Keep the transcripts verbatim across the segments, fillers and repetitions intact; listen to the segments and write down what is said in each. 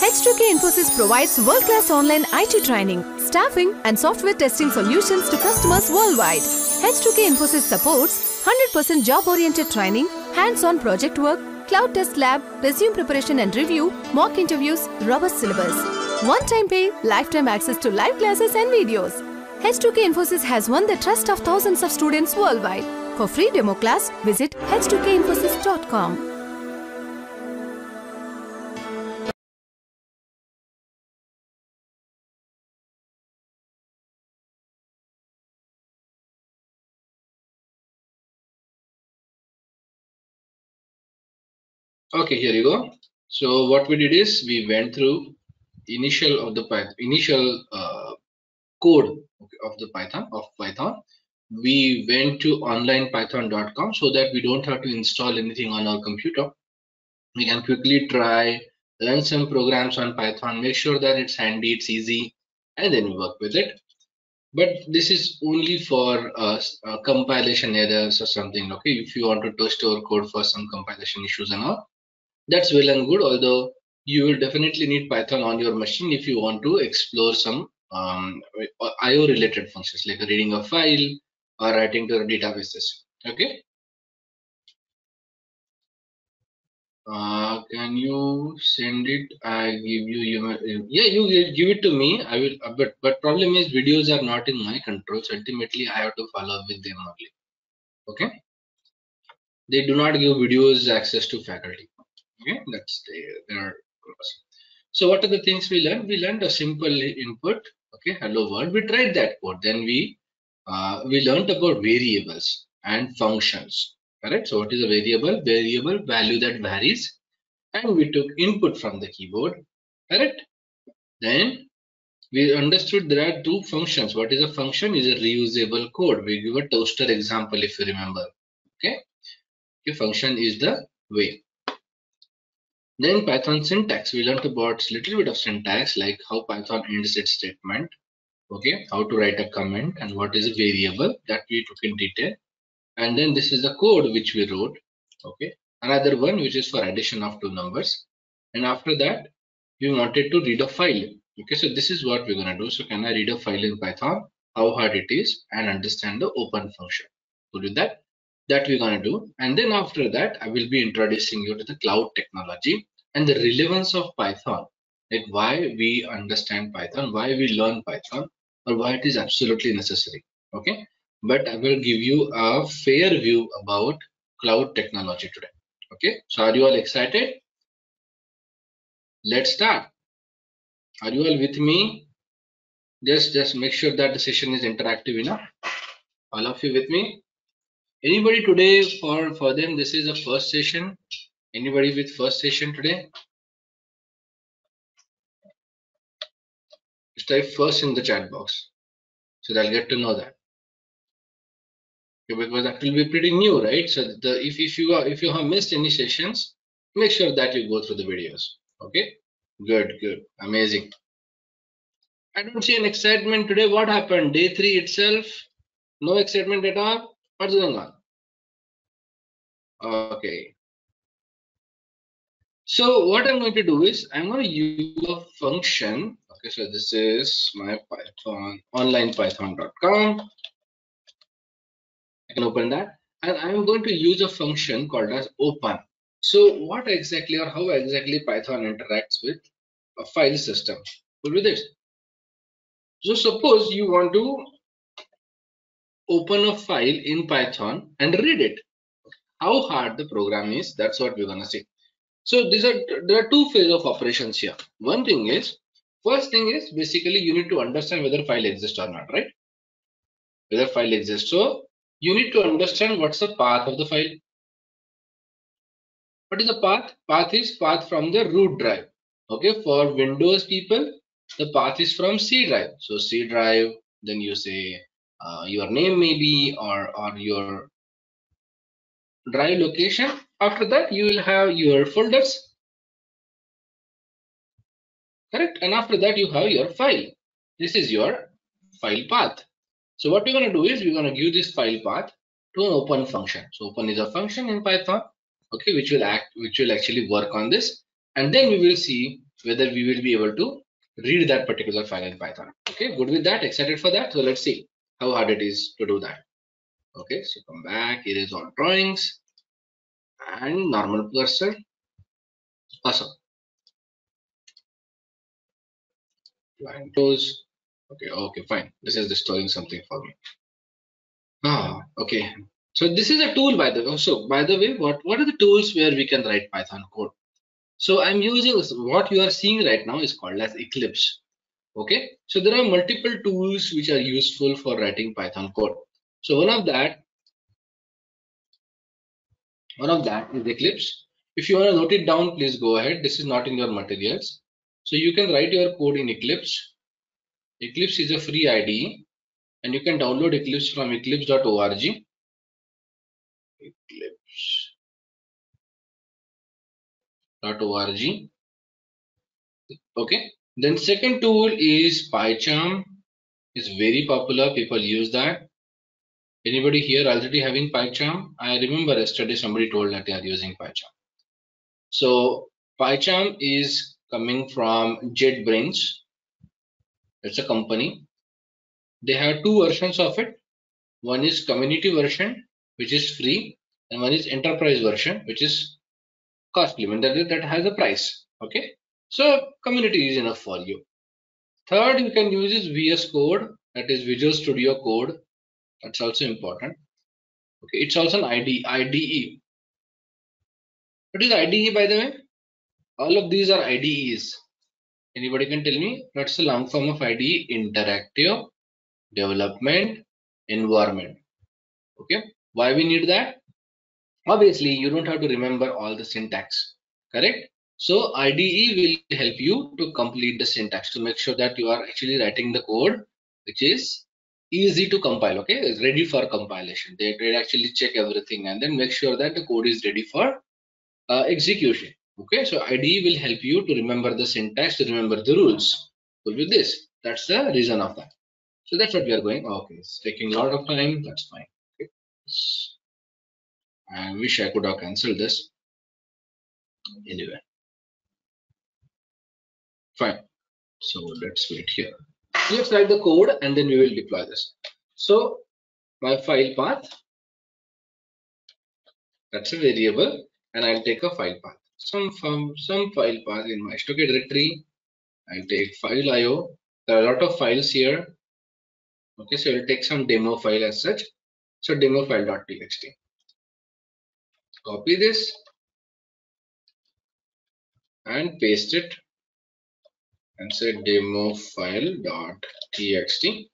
H two K Infosys provides world-class online I T training, staffing and software testing solutions to customers worldwide. H two K Infosys supports one hundred percent job-oriented training, hands-on project work, cloud test lab, resume preparation and review, mock interviews, robust syllabus. One-time pay, lifetime access to live classes and videos. H two K Infosys has won the trust of thousands of students worldwide. For free demo class, visit h two k infosys dot com. Okay, here you go. So what we did is we went through initial of the Python, initial uh, code of the Python of Python. We went to online python dot com so that we don't have to install anything on our computer. We can quickly try, run some programs on Python, make sure that it's handy, it's easy, and then we work with it. But this is only for uh, uh, compilation errors or something. Okay, if you want to test our code for some compilation issues and all, that's well and good. Although you will definitely need Python on your machine if you want to explore some um, I O related functions like reading a file or writing to the databases. Okay. Uh, can you send it? I give you, you yeah, you give it to me. I will, uh, but but problem is videos are not in my control. So ultimately, I have to follow up with them only. Okay. They do not give videos access to faculty. Okay, that's their purpose. So what are the things we learned? We learned a simple input. Okay, hello world. We tried that code. Then we uh, we learned about variables and functions. Correct. So what is a variable? Variable value that varies, and we took input from the keyboard. Correct. Then we understood there are two functions. What is a function? Is a reusable code. We give a toaster example if you remember. Okay. Okay, function is the way. Then Python syntax, we learned about a little bit of syntax like how Python ends its statement, okay, how to write a comment and what is a variable, that we took in detail. And then this is the code which we wrote, okay, another one which is for addition of two numbers. And after that, we wanted to read a file. Okay, so this is what we're gonna do. So can I read a file in Python, how hard it is, and understand the open function. To do that, that we're gonna do. And then after that, I will be introducing you to the cloud technology and the relevance of Python, like why we understand Python, why we learn Python, or why it is absolutely necessary. Okay, but I will give you a fair view about cloud technology today. Okay, so are you all excited? Let's start. Are you all with me? Just just make sure that the session is interactive enough. All of you with me? Anybody today, for for them this is the first session? Anybody with first session today? Just type first in the chat box so that I'll get to know that. Okay, because that will be pretty new, right? So the if, if you are if you have missed any sessions, make sure that you go through the videos. Okay, good, good, amazing. I don't see an excitement today. What happened? Day three itself, no excitement at all. What's going on? Okay. So what I'm going to do is I'm going to use a function. Okay, so this is my Python, online python dot com. I can open that, and I'm going to use a function called as open. So what exactly or how exactly Python interacts with a file system? Cool with it? So suppose you want to open a file in Python and read it. How hard the program is, that's what we're gonna see. So these are there are two phases of operations here. One thing is, first thing is basically you need to understand whether file exists or not, right? Whether file exists. So you need to understand what's the path of the file. What is the path? Path is path from the root drive. Okay, for Windows people, the path is from C drive. So C drive, then you say uh, your name maybe or or your drive location. After that, you will have your folders, correct? And after that, you have your file. This is your file path. So what we're going to do is we're going to give this file path to an open function. So open is a function in Python, okay, which will act, which will actually work on this. And then we will see whether we will be able to read that particular file in Python. Okay, good with that? Excited for that? So let's see how hard it is to do that. Okay, so come back. Here is all drawings and normal cursor. Awesome. Line close. Okay, okay, fine. This is destroying something for me. Ah, okay. So this is a tool, by the way. So by the way, what what are the tools where we can write Python code? So I'm using what you are seeing right now is called as Eclipse. Okay, so there are multiple tools which are useful for writing Python code. So one of that, one of that is Eclipse. If you want to note it down, please go ahead. This is not in your materials. So you can write your code in Eclipse. Eclipse is a free I D E, and you can download Eclipse from eclipse dot org. Eclipse dot org. Okay. Then second tool is PyCharm. It's very popular. People use that. Anybody here already having PyCharm? I remember yesterday somebody told that they are using PyCharm. So PyCharm is coming from JetBrains. It's a company. They have two versions of it. One is community version, which is free, and one is enterprise version, which is costly. I mean, that, that has a price. Okay. So community is enough for you. Third, you can use is V S Code, that is Visual Studio Code. That's also important. Okay, it's also an I D E. I D E. What is I D E, by the way? All of these are I D Es. Anybody can tell me? That's the long form of I D E: Interactive Development Environment. Okay, why we need that? Obviously, you don't have to remember all the syntax, correct? So I D E will help you to complete the syntax to make sure that you are actually writing the code which is easy to compile. Okay, it's ready for compilation. They, they actually check everything and then make sure that the code is ready for uh, execution. Okay, so I D E will help you to remember the syntax, to remember the rules. So with this, that's the reason of that. So that's what we are going. Okay, it's taking a lot of time. That's fine. Okay. I wish I could have cancelled this. Anyway, fine. So let's wait here. Let's write the code and then we will deploy this. So my file path, that's a variable, and I'll take a file path. Some from some file path in my stock directory. I'll take file I O. There are a lot of files here. Okay, so I'll take some demo file as such. So demo file.txt. Copy this and paste it and say demo file.txt.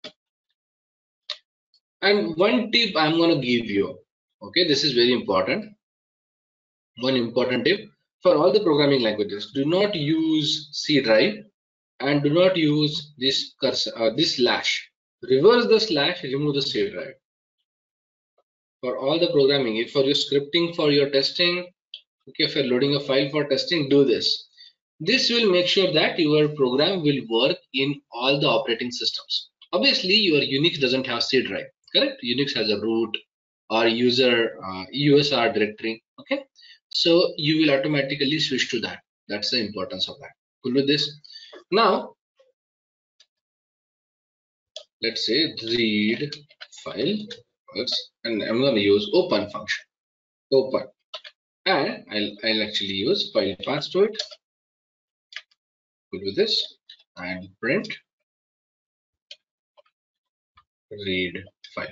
And one tip I'm going to give you. Okay, this is very important. One important tip for all the programming languages: do not use C drive and do not use this cursor, uh, this slash. Reverse the slash, remove the C drive. For all the programming, if for your scripting, for your testing, okay, if you're loading a file for testing, do this. This will make sure that your program will work in all the operating systems. Obviously, your Unix doesn't have C drive, correct? Unix has a root or user uh, U S R directory. Okay, so you will automatically switch to that. That's the importance of that. Cool with this? Now, let's say read file, and I'm going to use open function. Open, and I'll I'll actually use file path to it. Good with this, and print read file.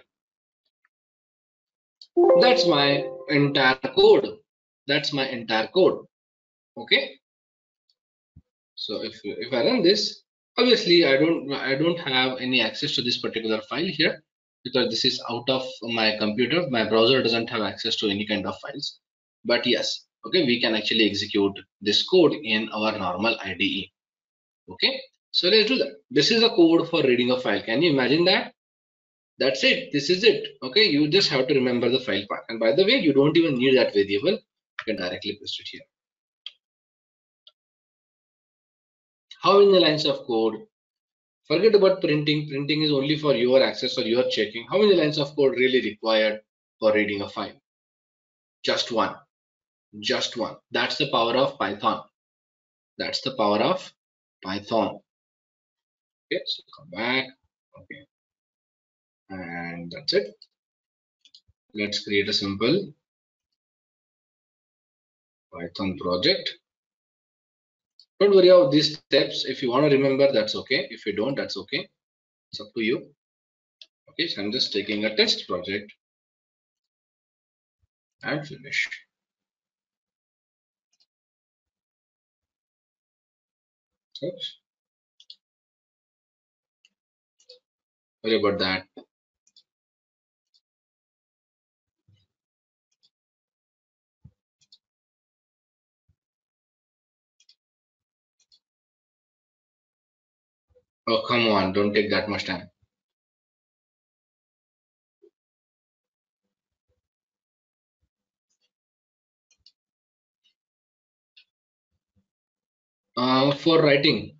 That's my entire code. That's my entire code. Okay. So if if I run this, obviously I don't I don't have any access to this particular file here because this is out of my computer. My browser doesn't have access to any kind of files. But yes, okay, we can actually execute this code in our normal I D E. Okay, so let's do that. This is a code for reading a file. Can you imagine that? That's it. This is it. Okay, you just have to remember the file path. And by the way, you don't even need that variable. You can directly paste it here. How many lines of code? Forget about printing. Printing is only for your access or your checking. How many lines of code really required for reading a file? Just one. Just one. That's the power of Python. That's the power of Python. Okay, so come back. Okay, and that's it. Let's create a simple Python project. Don't worry about these steps. If you want to remember, that's okay. If you don't, that's okay. It's up to you. Okay, so I'm just taking a test project and finish. Oops. Sorry about that. Oh, come on, don't take that much time. Uh, for writing,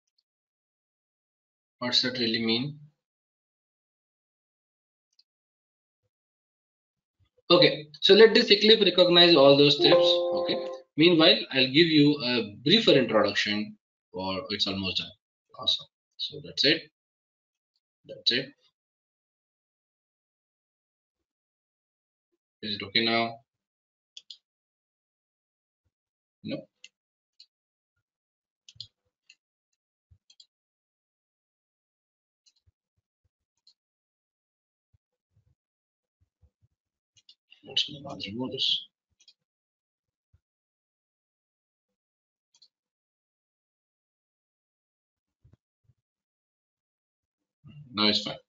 what's that really mean? Okay, so let this Eclipse recognize all those steps. Okay. Meanwhile, I'll give you a briefer introduction, or it's almost done. Awesome. So that's it. That's it. Is it okay now? No. Let's remove this. Now it's fine.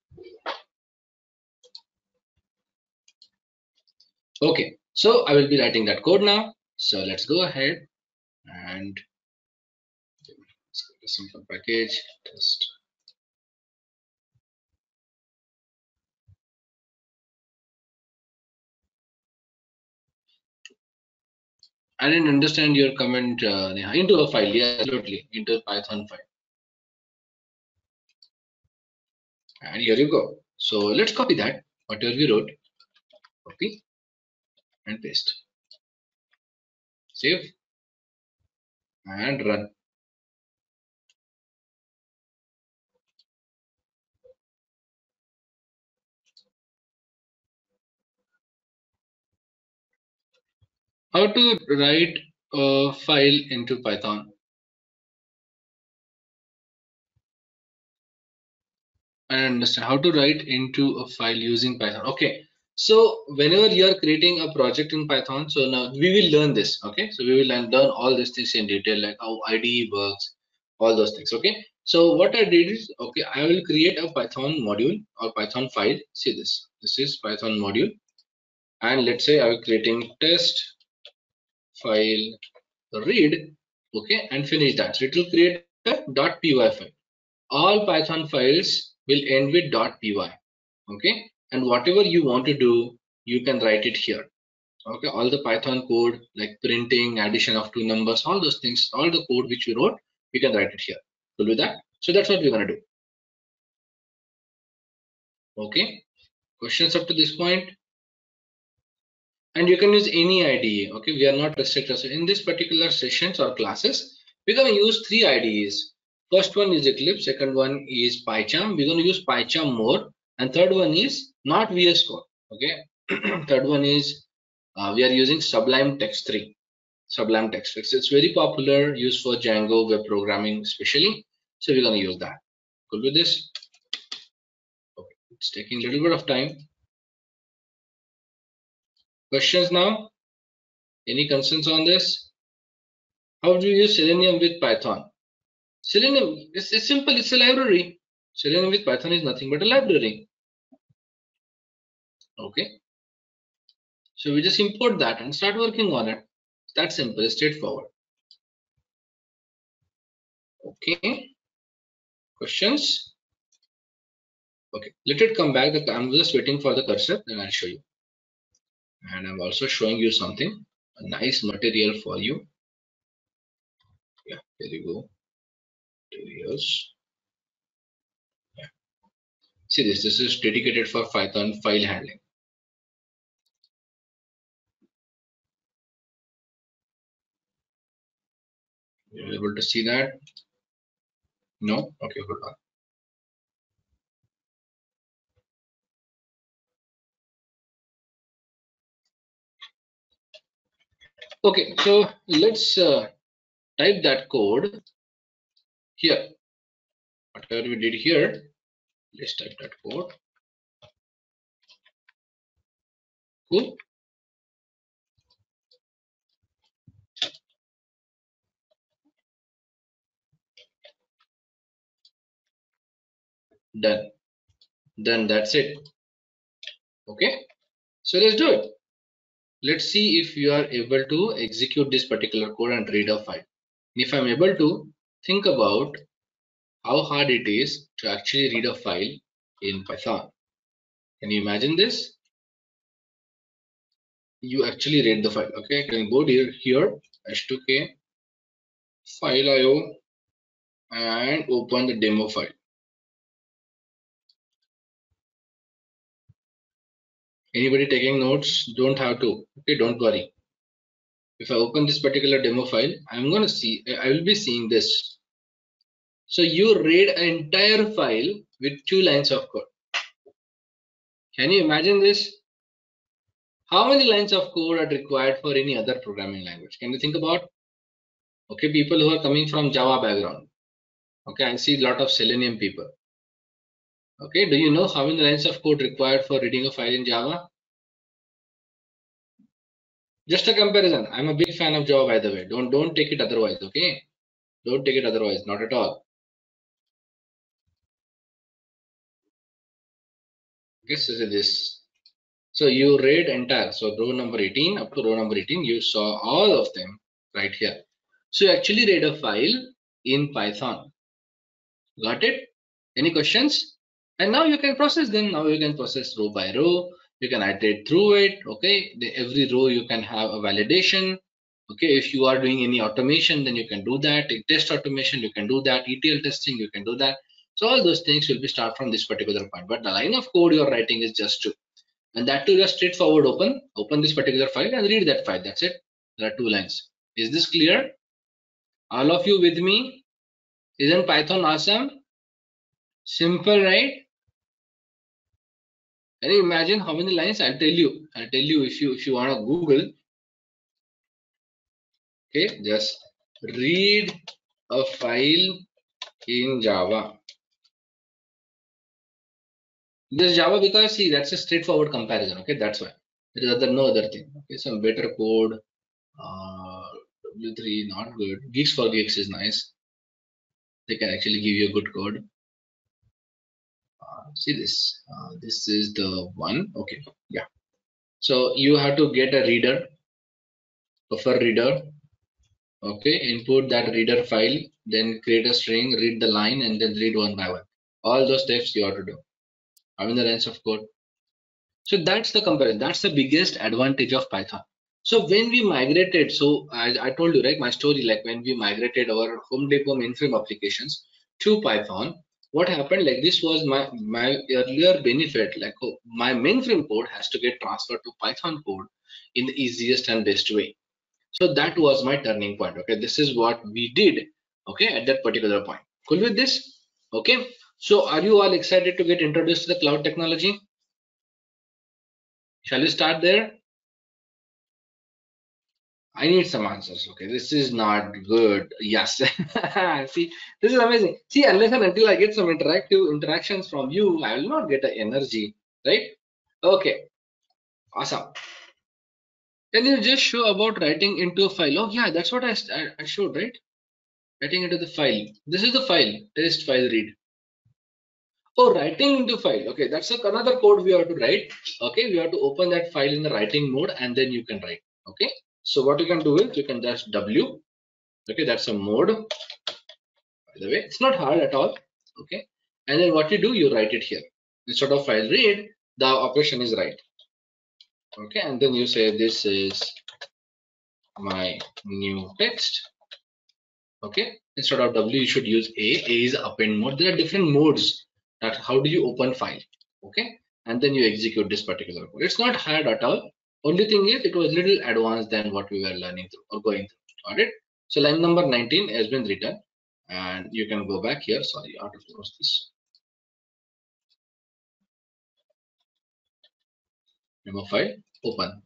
Okay, so I will be writing that code now. So let's go ahead and let's create a simple package test. I didn't understand your comment uh, into a file. Yeah, absolutely, into a Python file. And here you go. So let's copy that, whatever we wrote, copy and paste. Save and run. How to write a file into Python? I understand how to write into a file using Python. Okay, so whenever you are creating a project in Python, so now we will learn this. Okay, so we will learn, learn all these things in detail, like how I D E works, all those things. Okay, so what I did is, okay, I will create a Python module or Python file. See this, this is Python module, and let's say I am creating test file read, okay, and finish that. So it will create a .py file. All Python files will end with .py, okay, and whatever you want to do, you can write it here. Okay, all the Python code like printing, addition of two numbers, all those things, all the code which you wrote, you can write it here. Cool with that? So that's what we're gonna do. Okay, questions up to this point? And you can use any I D E. Okay, we are not restricted. So in this particular sessions or classes, we're gonna use three I D Es. First one is Eclipse, second one is PyCharm. We're going to use PyCharm more, and third one is not V S Code. Okay, third one is uh, we are using Sublime Text three. Sublime Text three. It's very popular, used for Django web programming, especially. So we're going to use that. Good with this? Okay, it's taking a little bit of time. Questions now? Any concerns on this? How do you use Selenium with Python? Selenium, it's, it's simple, it's a library. Selenium with Python is nothing but a library. Okay. So we just import that and start working on it. It's that simple, straightforward. Okay. Questions? Okay. Let it come back. I'm just waiting for the cursor, then I'll show you. And I'm also showing you something, a nice material for you. Yeah, there you go. Two years. Yeah. See this. This is dedicated for Python file handling. You're able to see that? No? Okay, hold on. Okay, so let's uh, type that code here. Whatever we did here, let's type that code. Cool. Done. Then that's it. Okay. So let's do it. Let's see if you are able to execute this particular code and read a file. If I'm able to, think about how hard it is to actually read a file in Python. Can you imagine this? You actually read the file. Okay, I can go here, here H two K file I O and open the demo file. Anybody taking notes? Don't have to. Okay, don't worry. If I open this particular demo file, I'm going to see, I will be seeing this. So you read an entire file with two lines of code. Can you imagine this? How many lines of code are required for any other programming language? Can you think about? Okay, people who are coming from Java background. Okay, I see a lot of Selenium people. Okay, do you know how many lines of code required for reading a file in Java? Just a comparison. I'm a big fan of Java, by the way. Don't don't take it otherwise. Okay, don't take it otherwise. Not at all. Okay, so this. So you read entire. So row number eighteen up to row number eighteen, you saw all of them right here. So you actually read a file in Python. Got it? Any questions? And now you can process them. Now you can process row by row. You can iterate through it. Okay, the, every row you can have a validation. Okay, if you are doing any automation, then you can do that. In test automation, you can do that. E T L testing, you can do that. So all those things will be start from this particular point. But the line of code you're writing is just two. And that too, just straightforward open, open this particular file and read that file. That's it. There are two lines. Is this clear? All of you with me? Isn't Python awesome? Simple, right? Can you imagine how many lines? I'll tell you. I'll tell you if you if you want to Google. Okay, just read a file in Java. This Java because see that's a straightforward comparison. Okay, that's why there is other no other thing. Okay, some better code. Uh, W three not good. Geeks for Geeks is nice. They can actually give you a good code. Uh, see this. Uh, this is the one. Okay, yeah. So you have to get a reader, buffer reader. Okay, input that reader file, then create a string, read the line, and then read one by one. All those steps you have to do. How many lines of code? So that's the comparison. That's the biggest advantage of Python. So when we migrated, so I, I told you, right, my story, like when we migrated our Home Depot mainframe applications to Python, what happened, like this was my, my earlier benefit, like oh, my mainframe code has to get transferred to Python code in the easiest and best way. So that was my turning point. Okay, this is what we did. Okay, at that particular point. Cool with this? Okay, so are you all excited to get introduced to the cloud technology? Shall we start there? I need some answers. Okay, this is not good. Yes. See, this is amazing. See, unless and until I get some interactive interactions from you, I will not get the energy, right? Okay, awesome. Can you just show about writing into a file? Oh, yeah, that's what I, I, I showed, right? Writing into the file. This is the file, test file read. Oh, writing into file. Okay, that's a, another code we have to write. Okay, we have to open that file in the writing mode and then you can write. Okay, so what you can do is you can just W. Okay, that's a mode. By the way, it's not hard at all. Okay, and then what you do, you write it here. Instead of file read, the operation is write. Okay, and then you say this is my new text. Okay, instead of W, you should use A. A is append mode. There are different modes. That how do you open file? Okay, and then you execute this particular code. It's not hard at all. Only thing is, it was a little advanced than what we were learning through or going through. Got it? So line number nineteen has been written, and you can go back here. Sorry, I have to close this. Memo file, open.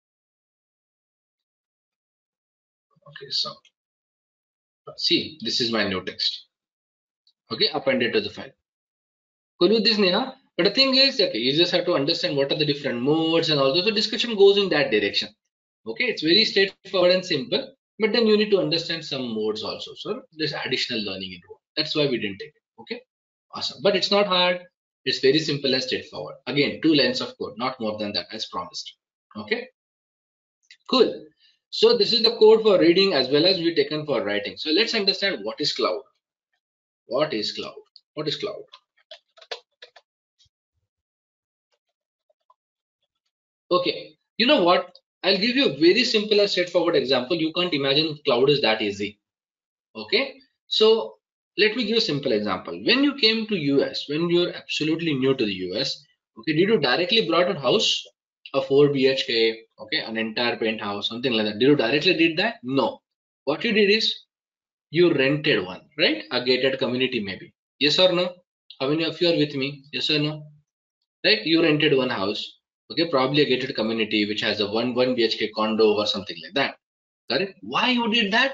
Okay, so see, this is my new text. Okay, appended to the file. Cool with this, Neha? But the thing is, okay, you just have to understand what are the different modes and all those. So discussion goes in that direction. Okay, it's very straightforward and simple, but then you need to understand some modes also. So there's additional learning involved. That's why we didn't take it. Okay, awesome. But it's not hard. It's very simple and straightforward. Again, two lines of code, not more than that, as promised. Okay, cool. So this is the code for reading as well as we taken for writing. So let's understand what is cloud. What is cloud? What is cloud? Okay, you know what? I'll give you a very simple and straightforward example. You can't imagine cloud is that easy. Okay, so let me give a simple example. When you came to U S, when you're absolutely new to the U S, okay, did you directly brought a house, a four B H K, okay, an entire penthouse, something like that? Did you directly did that? No. What you did is you rented one, right? A gated community maybe. Yes or no? How many of you are with me? Yes or no? Right? You rented one house, okay, probably a gated community which has a one one B H K condo or something like that. Correct? Why you did that?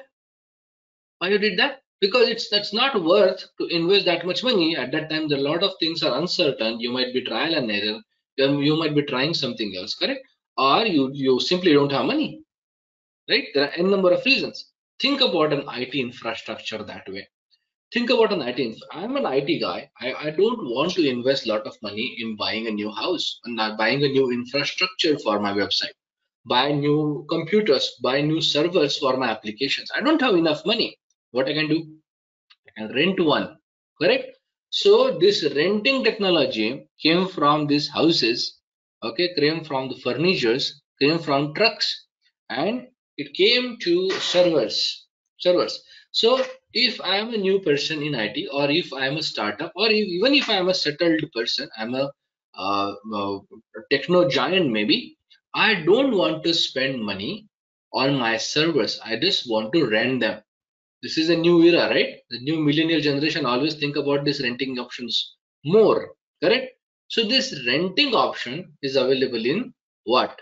Why you did that? Because it's that's not worth to invest that much money at that time. There are a lot of things are uncertain. You might be trial and error. You, you might be trying something else, correct? Or you you simply don't have money, right? There are n number of reasons. Think about an I T infrastructure that way. Think about an I T. I'm an I T guy. I, I don't want to invest a lot of money in buying a new house and not buying a new infrastructure for my website, buy new computers, buy new servers for my applications. I don't have enough money. What I can do? I can rent one, correct? So this renting technology came from these houses, okay, came from the furnitures, came from trucks, and it came to servers, servers. So if I am a new person in I T, or if I am a startup, or if, even if I am a settled person, I'm a uh, uh, techno giant maybe, I don't want to spend money on my servers. I just want to rent them. This is a new era, right? The new millennial generation always think about this renting options more, correct? So this renting option is available in what?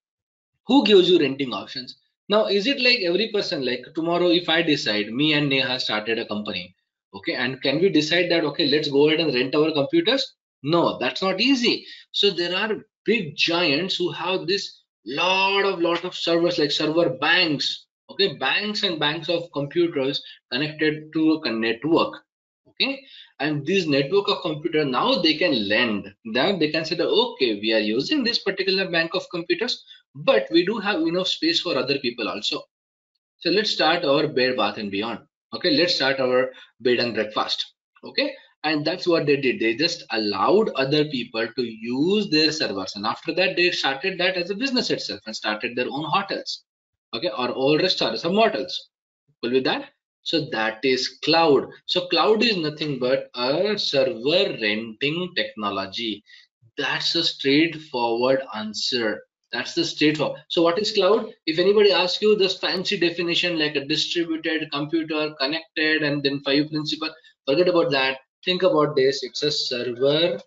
Who gives you renting options? Now, is it like every person, like tomorrow, if I decide, me and Neha started a company, okay, and can we decide that, okay, let's go ahead and rent our computers? No, that's not easy. So there are big giants who have this lot of lot of servers, like server banks, okay, banks and banks of computers connected to a network, okay, and this network of computer, now they can lend. Now they can say that, okay, we are using this particular bank of computers, but we do have enough space for other people also. So let's start our bed, bath and beyond. Okay, let's start our bed and breakfast. Okay, and that's what they did. They just allowed other people to use their servers, and after that they started that as a business itself and started their own hotels, okay, or all restaurants or motels. Cool with that? So that is cloud. So cloud is nothing but a server renting technology. That's a straightforward answer. That's the straightforward. So what is cloud? If anybody asks you this fancy definition like a distributed computer connected and then five principal, forget about that. Think about this. It's a server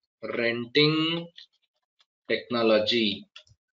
renting technology.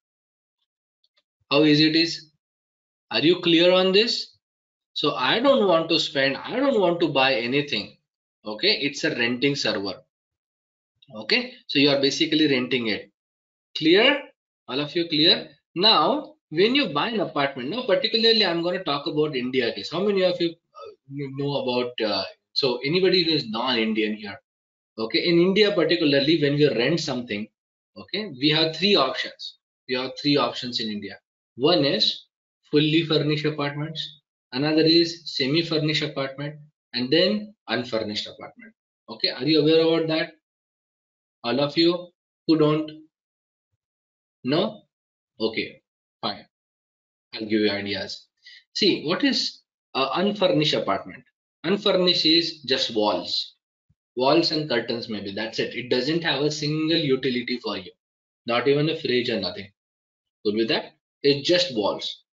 How easy it is? Are you clear on this? So I don't want to spend, I don't want to buy anything. Okay, it's a renting server. Okay, so you are basically renting it. Clear? All of you clear? Now, when you buy an apartment, now particularly I'm going to talk about India case. How many of you uh, know about, uh, so anybody who is non-Indian here? Okay, in India particularly, when we rent something, okay, we have three options. We have three options in India. One is fully furnished apartments, another is semi-furnished apartment, and then unfurnished apartment. Okay, are you aware about that? All of you who don't know? Okay, fine. I'll give you ideas. See, what is an unfurnished apartment? Unfurnished is just walls. Walls and curtains maybe, that's it. It doesn't have a single utility for you. Not even a fridge or nothing. Good with that? It's just walls.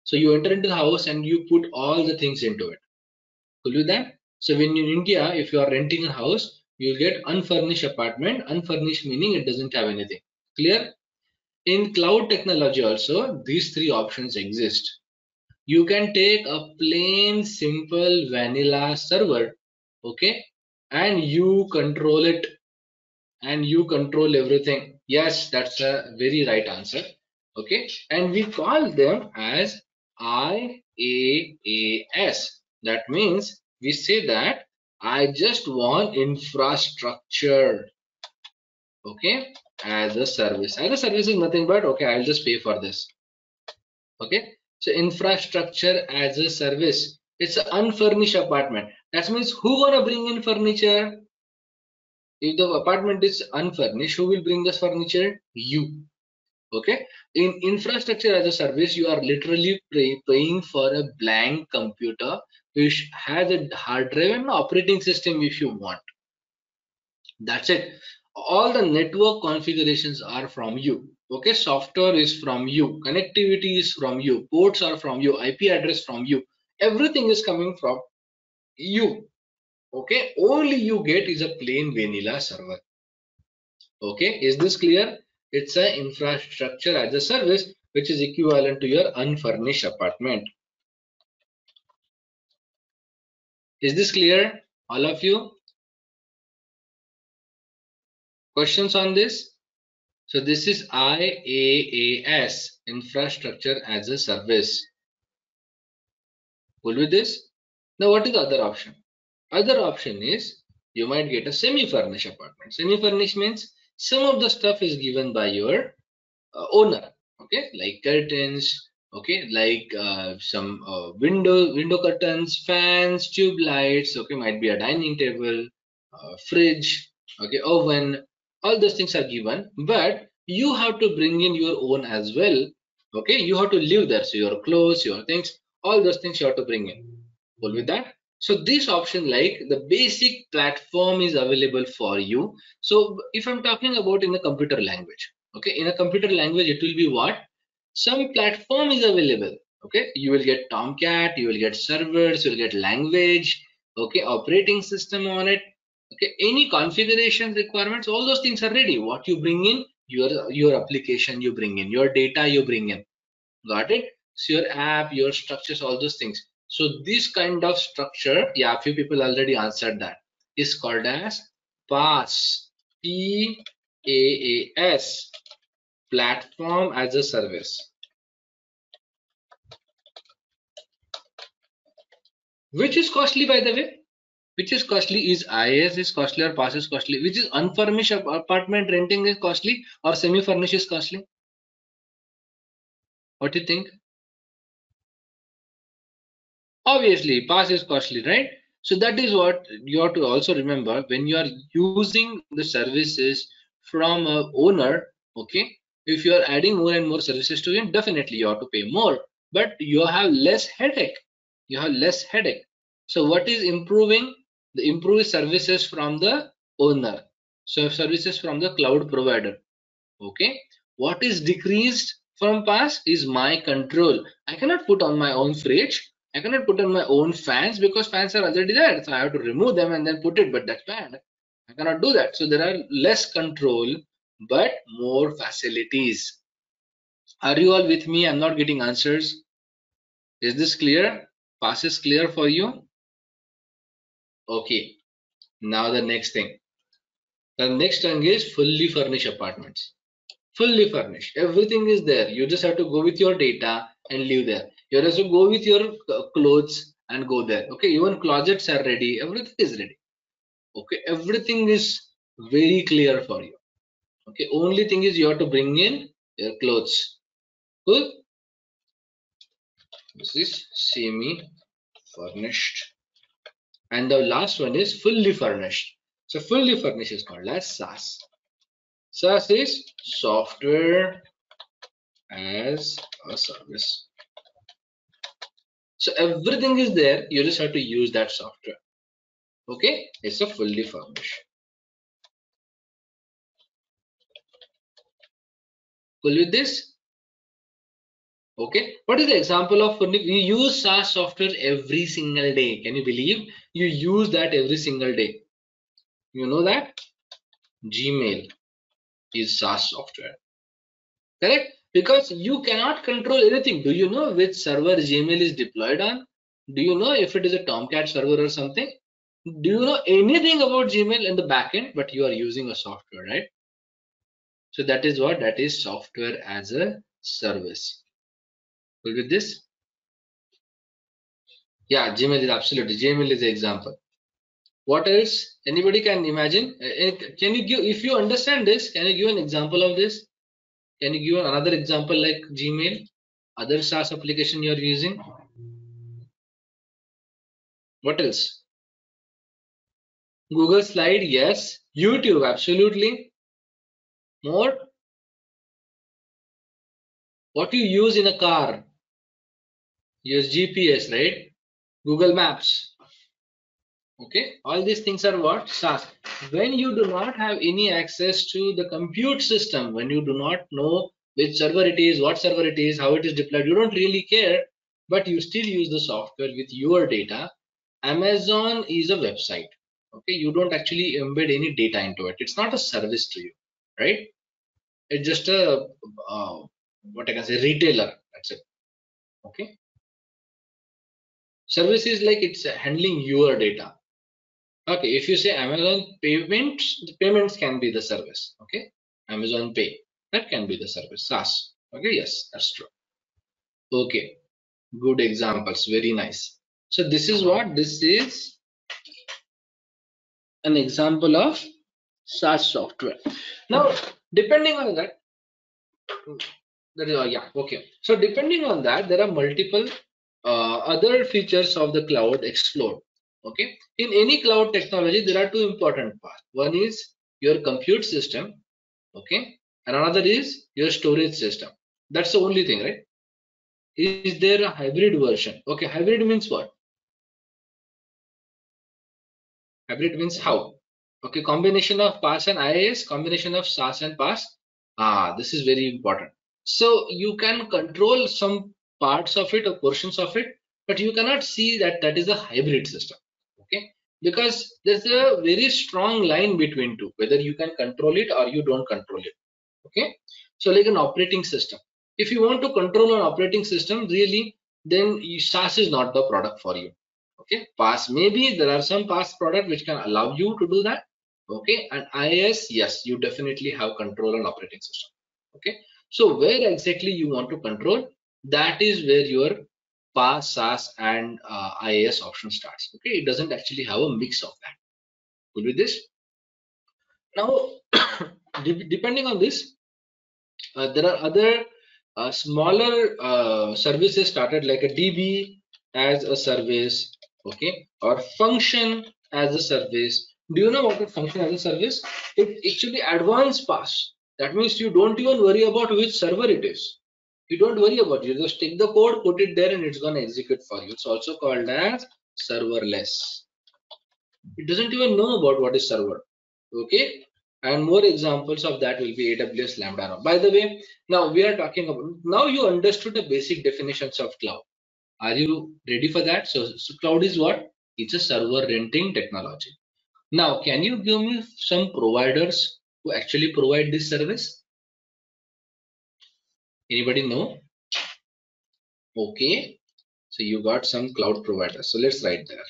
So you enter into the house and you put all the things into it. Cool with that? So when in India, if you are renting a house, you'll get unfurnished apartment. Unfurnished meaning it doesn't have anything. Clear? In cloud technology also, these three options exist. You can take a plain, simple, vanilla server, okay, and you control it, and you control everything. Yes, that's a very right answer. Okay, and we call them as I A A S. That means we say that I just want infrastructure, okay, as a service. As a service is nothing but, okay, I'll just pay for this. Okay, so infrastructure as a service. It's an unfurnished apartment. That means who gonna bring in furniture? If the apartment is unfurnished, who will bring this furniture? You. Okay, in infrastructure as a service, you are literally pay, paying for a blank computer which has a hard drive and operating system if you want. That's it. All the network configurations are from you. Okay, software is from you, connectivity is from you, ports are from you, I P address from you, everything is coming from you. Okay, only you get is a plain vanilla server. Okay, is this clear? It's an infrastructure as a service which is equivalent to your unfurnished apartment. Is this clear, all of you? Questions on this? So this is I A A S, infrastructure as a service. Cool with this? Now what is the other option? Other option is you might get a semi-furnished apartment. Semi-furnished means some of the stuff is given by your uh, owner. Okay, like curtains. Okay, like uh, some uh, window window curtains, fans, tube lights. Okay, might be a dining table, uh, fridge. Okay, oven. All those things are given, but you have to bring in your own as well. Okay, you have to live there. So your clothes, your things, all those things you have to bring in. Cool with that? So this option, like the basic platform is available for you. So if I'm talking about in the computer language, okay, in a computer language, it will be what? Some platform is available. Okay, you will get Tomcat, you will get servers, you will get language, okay, operating system on it. Okay, any configuration requirements, all those things are ready. What you bring in, your your application you bring in, your data you bring in. Got it? So your app, your structures, all those things. So this kind of structure, yeah, a few people already answered that, is called as PaaS, P A A S, platform as a service. Which is costly, by the way? Which is costly? Is I A S is costly or PaaS is costly? Which is unfurnished apartment renting is costly or semi-furnished is costly? What do you think? Obviously, PaaS is costly, right? So that is what you have to also remember when you are using the services from a owner. Okay, if you are adding more and more services to it, definitely you have to pay more, but you have less headache. You have less headache. So what is improving? The improved services from the owner. So services from the cloud provider. Okay, what is decreased from PaaS is my control. I cannot put on my own fridge. I cannot put on my own fans because fans are already there. So I have to remove them and then put it, but that's bad. I cannot do that. So there are less control, but more facilities. Are you all with me? I'm not getting answers. Is this clear? PaaS is clear for you? Okay. Now the next thing. The next thing is fully furnished apartments. Fully furnished, everything is there. You just have to go with your data and live there. You have to go with your clothes and go there. Okay, even closets are ready, everything is ready. Okay, everything is very clear for you. Okay, only thing is you have to bring in your clothes. Cool. This is semi furnished, and the last one is fully furnished. So fully furnished is called as SaaS. SaaS is software as a service. So everything is there, you just have to use that software. Okay, it's a fully furnished. Cool with this? Okay, what is the example of we use SaaS software every single day? Can you believe you use that every single day? You know that Gmail is SaaS software, correct? Because you cannot control anything. Do you know which server Gmail is deployed on? Do you know if it is a Tomcat server or something? Do you know anything about Gmail in the backend? But you are using a software, right? So that is what that is software as a service. Good with this? Yeah, Gmail is absolutely Gmail is the example. What else? Anybody can imagine? Can you give, if you understand this, can you give an example of this? Can you give another example like Gmail? Other SaaS application you are using? What else? Google Slide, yes. YouTube, absolutely. More? What you use in a car? Use G P S, right? Google Maps. Okay, all these things are what? SaaS. When you do not have any access to the compute system, when you do not know which server it is, what server it is, how it is deployed, you don't really care, but you still use the software with your data. Amazon is a website. Okay, you don't actually embed any data into it. It's not a service to you, right? It's just a uh, what I can say retailer. That's it. Okay, service is like it's handling your data. Okay, if you say Amazon payments, the payments can be the service. Okay, Amazon Pay, that can be the service. SaaS. Okay, yes, that's true. Okay, good examples, very nice. So this is what this is an example of SaaS software. Now, depending on that, that is, oh, yeah, okay. So depending on that, there are multiple uh, other features of the cloud explored. Okay, in any cloud technology, there are two important parts. One is your compute system, okay, and another is your storage system. That's the only thing, right? Is there a hybrid version? Okay, hybrid means what? Hybrid means how? Okay, combination of PaaS and IaaS, combination of SaaS and PaaS. Ah, this is very important. So you can control some parts of it or portions of it, but you cannot see that that is a hybrid system. Okay, because there's a very strong line between two, whether you can control it or you don't control it. Okay, so like an operating system. If you want to control an operating system, really, then SaaS is not the product for you. Okay, PaaS, maybe there are some PaaS product which can allow you to do that. Okay, and IaaS, yes, you definitely have control on operating system. Okay, so where exactly you want to control, that is where your PaaS, SaaS, and uh, IaaS option starts. Okay, it doesn't actually have a mix of that. Good with this? Now, de depending on this, uh, there are other uh, smaller uh, services started like a D B as a service, okay, or function as a service. Do you know what a function as a service? It actually advanced PaaS. That means you don't even worry about which server it is. You don't worry about it. You just take the code, put it there, and it's going to execute for you. It's also called as serverless. It doesn't even know about what is server. Okay, and more examples of that will be A W S Lambda. By the way, now we are talking about, now you understood the basic definitions of cloud. Are you ready for that? So, so cloud is what? It's a server renting technology. Now, can you give me some providers who actually provide this service? Anybody know? Okay, so you got some cloud providers. So let's write there.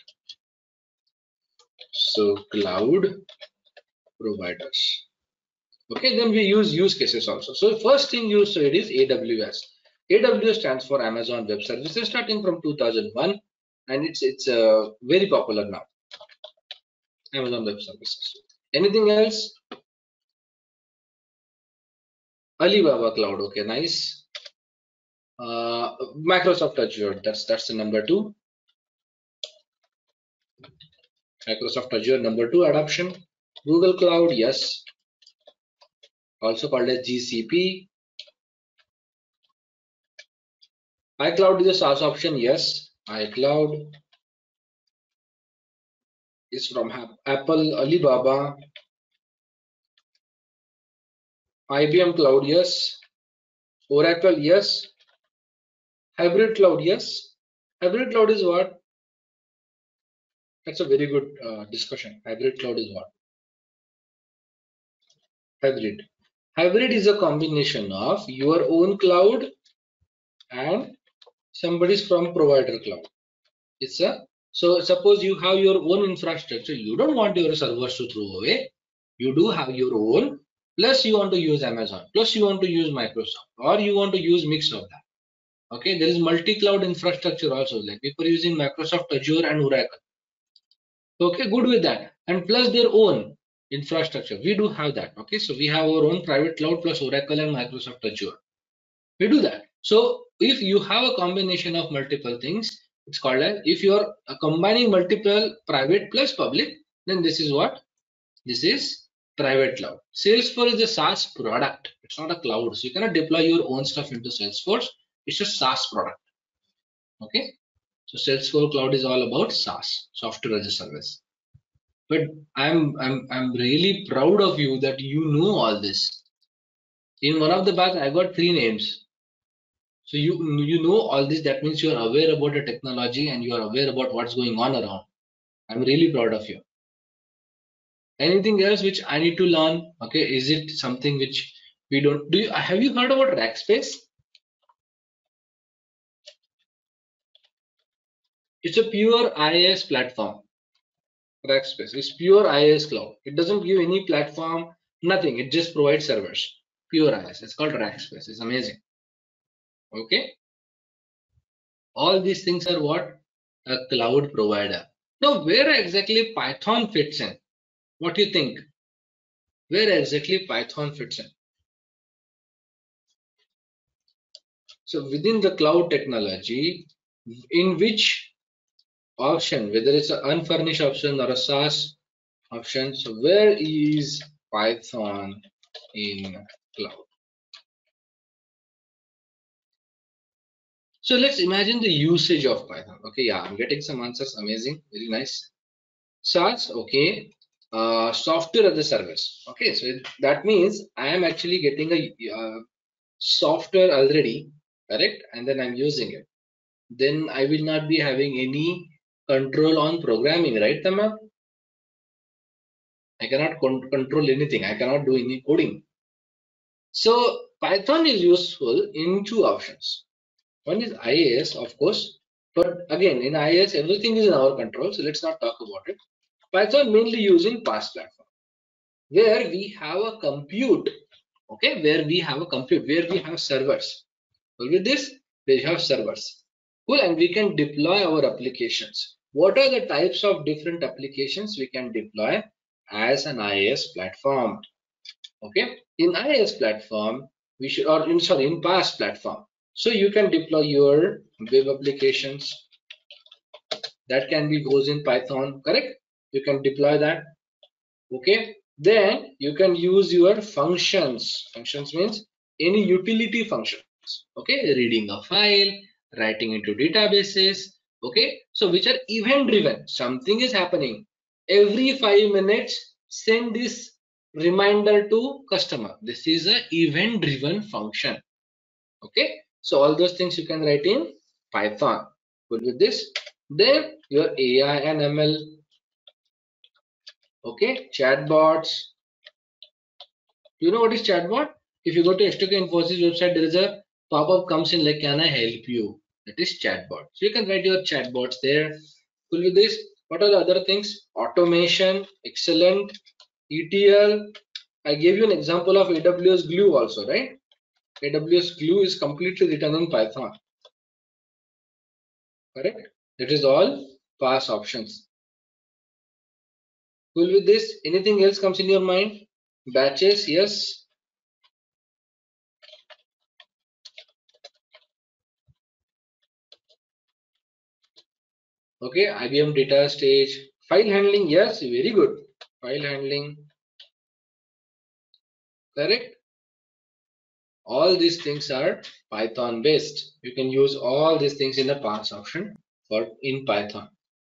So cloud providers. Okay, then we use use cases also. So first thing you said is A W S. A W S stands for Amazon Web Services, starting from two thousand one, and it's it's uh, very popular now. Amazon Web Services. Anything else? Alibaba Cloud. Okay, nice. Uh, Microsoft Azure. That's that's the number two. Microsoft Azure number two adoption. Google Cloud, yes. Also called as G C P. iCloud is a SaaS option, yes. iCloud is from Apple, Alibaba. I B M Cloud, yes. Oracle, yes. Hybrid cloud, yes. Hybrid cloud is what? That's a very good uh, discussion. Hybrid cloud is what? Hybrid. Hybrid is a combination of your own cloud and somebody's from provider cloud. It's a so suppose you have your own infrastructure. You don't want your servers to throw away. You do have your own. Plus you want to use Amazon. Plus you want to use Microsoft, or you want to use mix of that. Okay, there is multi-cloud infrastructure also. Like people using Microsoft Azure and Oracle. Okay, good with that. And plus their own infrastructure. We do have that. Okay, so we have our own private cloud plus Oracle and Microsoft Azure. We do that. So if you have a combination of multiple things, it's called as, if you are combining multiple private plus public, then this is what? This is private cloud. Salesforce is a SaaS product. It's not a cloud. So you cannot deploy your own stuff into Salesforce. It's a SaaS product. Okay. So Salesforce Cloud is all about SaaS, software as a service. But I'm I'm I'm really proud of you that you know all this. In one of the batch, I got three names. So you you know all this. That means you are aware about the technology and you are aware about what's going on around. I'm really proud of you. Anything else which I need to learn? Okay, is it something which we don't do? You, have you heard about Rackspace? It's a pure IaaS platform. Rackspace is pure IaaS cloud. It doesn't give any platform, nothing. It just provides servers. Pure IaaS. It's called Rackspace. It's amazing. Okay. All these things are what? A cloud provider. Now, where exactly Python fits in? What do you think? Where exactly Python fits in? So within the cloud technology, in which option, whether it's an unfurnished option or a SaaS option, so where is Python in cloud? So let's imagine the usage of Python. Okay, yeah, I'm getting some answers. Amazing, very nice. SaaS, okay. Uh, software as a service. Okay, so it, that means I am actually getting a uh, software already, correct? And then I'm using it. Then I will not be having any control on programming, right, Tama? I cannot con control anything. I cannot do any coding. So Python is useful in two options. One is IaaS, of course, but again, in IaaS, everything is in our control. So let's not talk about it. Python mainly used in PaaS platform, where we have a compute. Okay, where we have a compute, where we have servers. So with this, we have servers. Cool, and we can deploy our applications. What are the types of different applications we can deploy as an IaaS platform? Okay, in IaaS platform, we should, or in sorry, in PaaS platform. So you can deploy your web applications. That can be goes in Python, correct? You can deploy that. Okay, then you can use your functions. Functions means any utility functions. Okay, reading a file, writing into databases. Okay, so which are event driven. Something is happening every five minutes. Send this reminder to customer. This is a event driven function. Okay, so all those things you can write in Python. Good with this. Then your A I and M L. Okay, chatbots. You know what is chatbot? If you go to H two K Infosys website, there is a pop-up comes in like, can I help you? That is chatbot. So you can write your chatbots there. Cool with this. What are the other things? Automation, excellent. E T L. I gave you an example of A W S Glue also, right? A W S Glue is completely written in Python. Correct? That is all PaaS options. Cool with this? Anything else comes in your mind? Batches, yes. Okay, I B M data stage. File handling, yes, very good. File handling. Correct? All these things are Python based. You can use all these things in the PaaS option for in Python.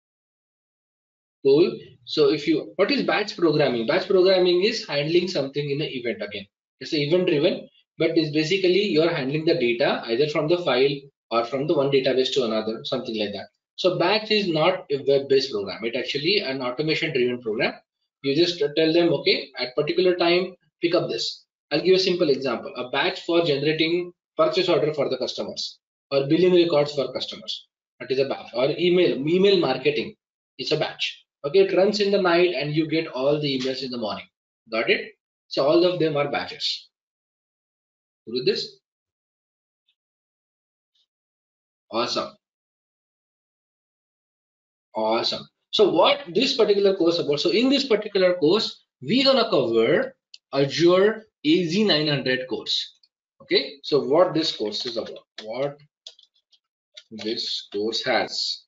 Cool. So if you, what is batch programming? Batch programming is handling something in an event again. It's event driven, but it's basically you're handling the data either from the file or from the one database to another, something like that. So batch is not a web-based program. It actually an automation-driven program. You just tell them, okay, at particular time, pick up this. I'll give a simple example. A batch for generating purchase order for the customers or billing records for customers. That is a batch. Or email, email marketing. It's a batch. Okay, it runs in the night and you get all the emails in the morning. Got it? So all of them are batches. Do this. Awesome. Awesome. So what this particular course about? So in this particular course, we're gonna cover Azure A Z nine hundred course. Okay. So what this course is about? What this course has.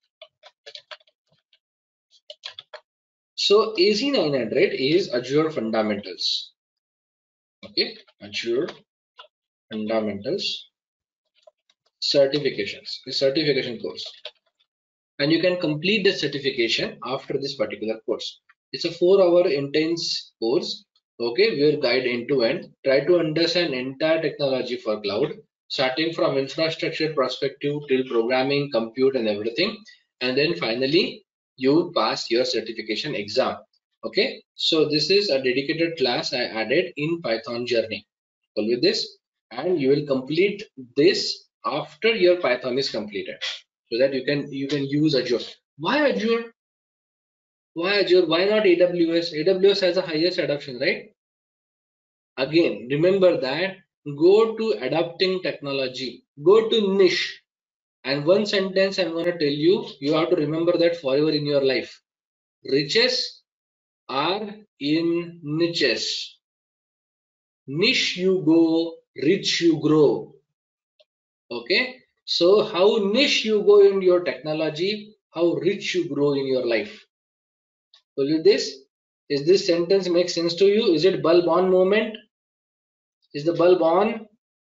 So A Z nine hundred is Azure Fundamentals. Okay. Azure Fundamentals certifications. The certification course. And you can complete the certification after this particular course. It's a four hour intense course. Okay, we'll guide end to end. Try to understand entire technology for cloud, starting from infrastructure perspective till programming, compute, and everything. And then finally, you pass your certification exam. Okay, so this is a dedicated class I added in Python journey. Go with this, and you will complete this after your Python is completed, so that you can you can use Azure. Why Azure? Why Azure? Why not A W S? A W S has the highest adoption, right? Again, remember that. Go to adapting technology. Go to niche. And one sentence I'm going to tell you, you have to remember that forever in your life. Riches are in niches. Niche you go, rich you grow. Okay. So how niche you go in your technology, how rich you grow in your life. Will this? Is this sentence make sense to you? Is it bulb on moment? Is the bulb on?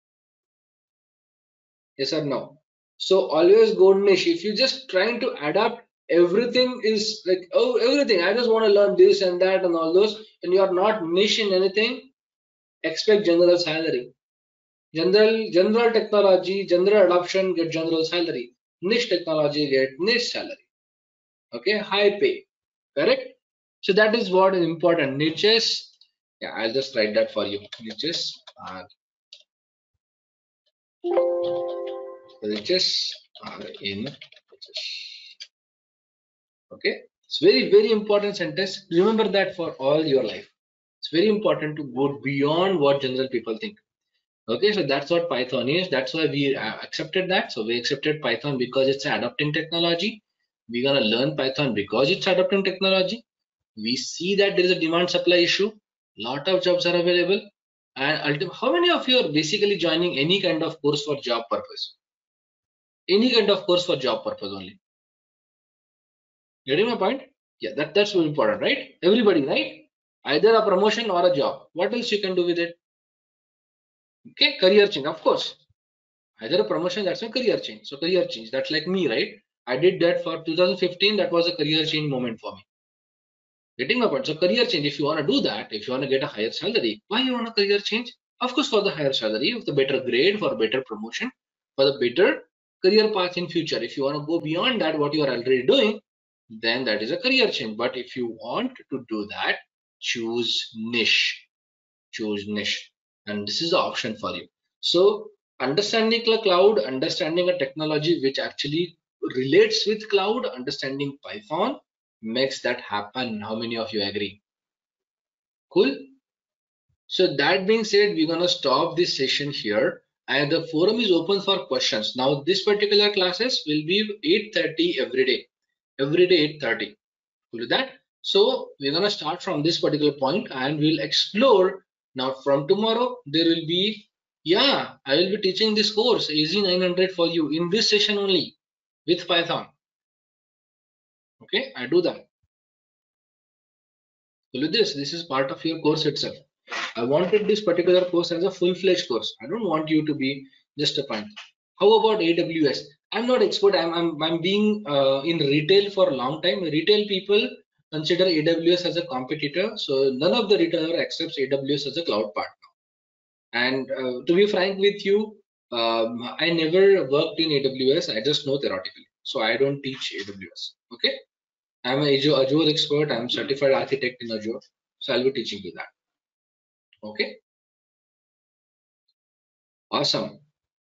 Yes or no? So always go niche. If you just trying to adapt, everything is like, oh, everything. I just want to learn this and that and all those, and you are not niche in anything, expect general salary. General general technology, general adoption get general salary. Niche technology get niche salary. Okay, high pay. Correct? So that is what is important. Niches. Yeah, I'll just write that for you. Niches are riches are in riches. Okay, it's very very important sentence. Remember that for all your life. It's very important to go beyond what general people think. Okay, so that's what Python is. That's why we accepted that. So we accepted Python because it's adapting technology. We're gonna learn Python because it's adapting technology. We see that there is a demand supply issue. Lot of jobs are available. And how many of you are basically joining any kind of course for job purpose? Any kind of course for job purpose only. Getting my point? Yeah, that, that's very important, right? Everybody, right? Either a promotion or a job. What else you can do with it? Okay, career change, of course. Either a promotion, that's a career change. So career change, that's like me, right? I did that for two thousand fifteen. That was a career change moment for me. Getting my point. So career change, if you want to do that, if you want to get a higher salary, why you want a career change? Of course, for the higher salary, for the better grade, for better promotion, for the better career path in future. If you want to go beyond that, what you are already doing, then that is a career change. But if you want to do that, choose niche. Choose niche. And this is the option for you. So understanding the cloud, understanding a technology which actually relates with cloud, understanding Python makes that happen. How many of you agree? Cool. So that being said, we're gonna stop this session here, and the forum is open for questions. Now this particular classes will be eight thirty every day, every day eight thirty. Cool with that? So we're gonna start from this particular point and we'll explore. Now from tomorrow there will be, yeah, I will be teaching this course A Z nine hundred for you in this session only with Python. Okay, I do that. So with this, this is part of your course itself. I wanted this particular course as a full-fledged course. I don't want you to be just a point. How about A W S? I'm not expert. I'm I'm, I'm being uh, in retail for a long time. Retail people consider A W S as a competitor. So none of the retailer accepts A W S as a cloud partner. And uh, to be frank with you, Um, I never worked in A W S. I just know theoretically, so I don't teach A W S. Okay, I'm an Azure, Azure expert. I'm certified architect in Azure, so I'll be teaching you that. Okay, awesome.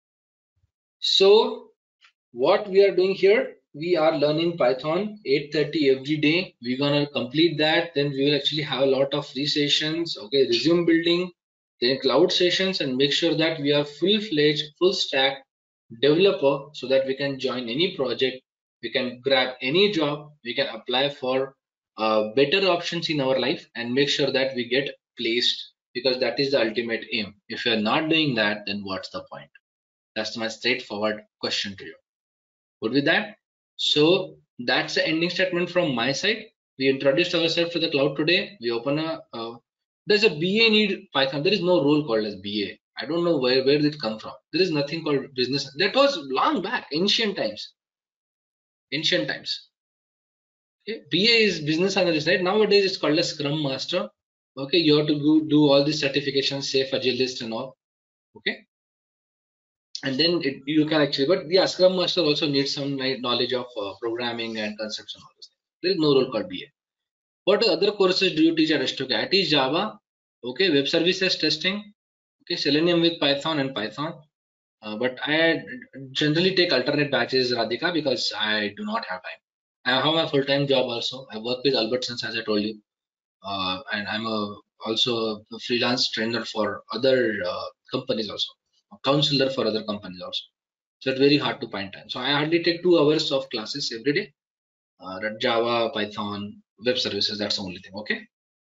So what we are doing here, we are learning Python eight thirty every day. We're gonna complete that. Then we will actually have a lot of free sessions. Okay, resume building, then cloud sessions, and make sure that we are full-fledged, full stack developer so that we can join any project, we can grab any job, we can apply for uh, better options in our life and make sure that we get placed, because that is the ultimate aim. If you're not doing that, then what's the point? That's my straightforward question to you. Good with that? So that's the ending statement from my side. We introduced ourselves to the cloud today. We open a uh, there's a B A need Python. There is no role called as B A. I don't know where where did it come from. There is nothing called business. That was long back, ancient times. Ancient times. Okay. B A is business analyst, right? Nowadays it's called a Scrum Master. Okay, you have to go do all these certifications, safe, agilist, and all. Okay, and then it, you can actually, but the Scrum Master also needs some knowledge of uh, programming and concepts and all those things. There is no role called B A. What other courses do you teach at H two K? I teach Java, okay, web services testing, okay, Selenium with Python and Python. Uh, but I generally take alternate batches, Radhika, because I do not have time. I have a full-time job also. I work with Albertsons, as I told you, uh, and I'm a, also a freelance trainer for other uh, companies also, a counselor for other companies also. So it's very hard to find time. So I hardly take two hours of classes every day. Uh, Java, Python, web services, that's the only thing. Okay.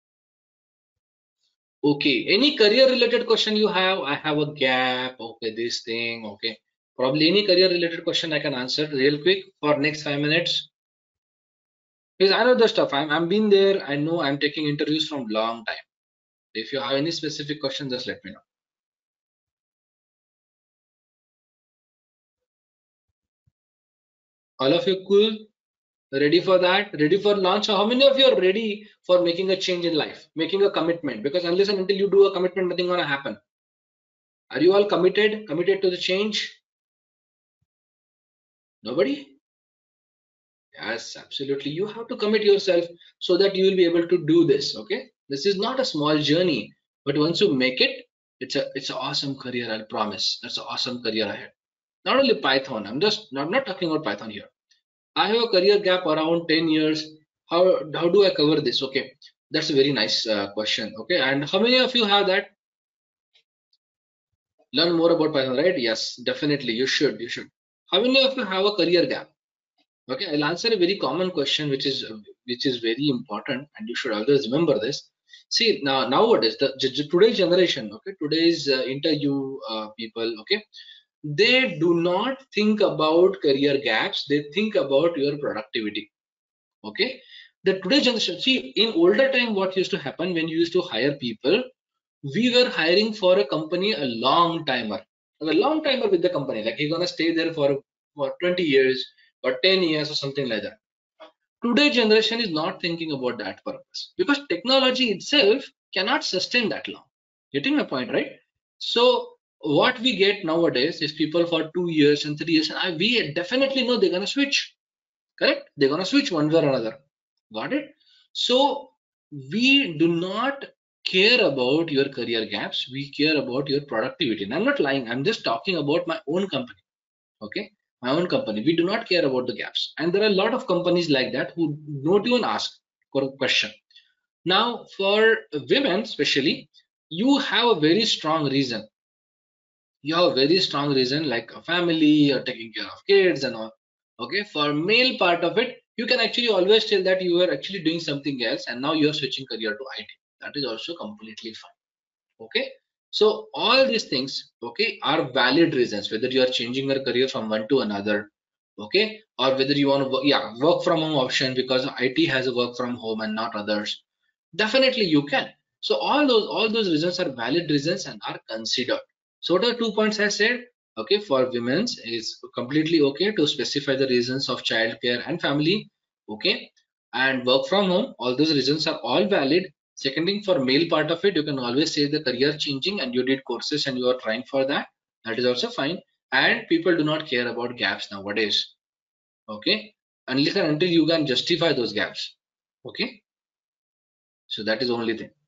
Okay. Any career related question you have? I have a gap. Okay. This thing. Okay. Probably any career related question I can answer real quick for next five minutes. Because I know the stuff. I'm, I'm been there. I know I'm taking interviews from long time. If you have any specific question, just let me know. All of you cool? Ready for that? Ready for launch? How many of you are ready for making a change in life, making a commitment? Because unless and until you do a commitment, nothing gonna happen. Are you all committed? Committed to the change? Nobody? Yes, absolutely. You have to commit yourself so that you will be able to do this. Okay, this is not a small journey, but once you make it, it's a it's an awesome career. I'll promise. That's an awesome career ahead. Not only Python. I'm just I'm not talking about Python here. I have a career gap around ten years. How how do I cover this? Okay, that's a very nice uh, question. Okay, and how many of you have that? Learn more about Python, right? Yes, definitely. You should. You should. How many of you have a career gap? Okay, I'll answer a very common question, which is which is very important, and you should always remember this. See, now nowadays, the today's generation, okay, today's uh, interview uh, people, okay, they do not think about career gaps. They think about your productivity. Okay, the today's generation. See, in older time, what used to happen when you used to hire people, we were hiring for a company a long timer, a long timer with the company. Like he's gonna stay there for for twenty years or ten years or something like that. Today generation is not thinking about that purpose because technology itself cannot sustain that long. Getting my point, right? So what we get nowadays is people for two years and three years, and I, we definitely know they're gonna switch. Correct? They're gonna switch one way or another. Got it? So we do not care about your career gaps. We care about your productivity. And I'm not lying. I'm just talking about my own company. Okay, my own company. We do not care about the gaps. And there are a lot of companies like that who don't even ask for a question. Now, for women, especially, you have a very strong reason. You have a very strong reason, like a family or taking care of kids and all. Okay, for male part of it, you can actually always tell that you are actually doing something else and now you are switching career to I T. That is also completely fine. Okay, so all these things, okay, are valid reasons, whether you are changing your career from one to another, okay, or whether you want to work, yeah, work from home option because I T has a work from home and not others. Definitely you can. So all those all those reasons are valid reasons and are considered. So the two points I said, okay, for women's is completely okay to specify the reasons of childcare and family, okay, and work from home. All those reasons are all valid. Second thing, for male part of it, you can always say the career changing and you did courses and you are trying for that. That is also fine. And people do not care about gaps nowadays. Okay, unless and until you can justify those gaps. Okay, so that is the only thing.